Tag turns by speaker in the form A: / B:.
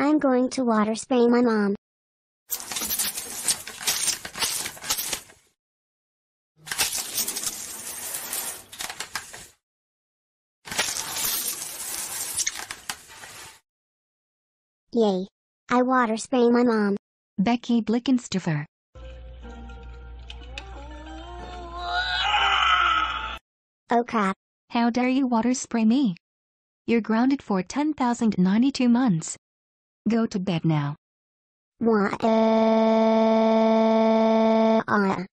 A: I'm going to water spray my mom. Yay. I water spray my mom.
B: Becky Blickensderfer.
A: Oh crap.
B: How dare you water spray me? You're grounded for 10,092 months. Go to bed now.
A: What?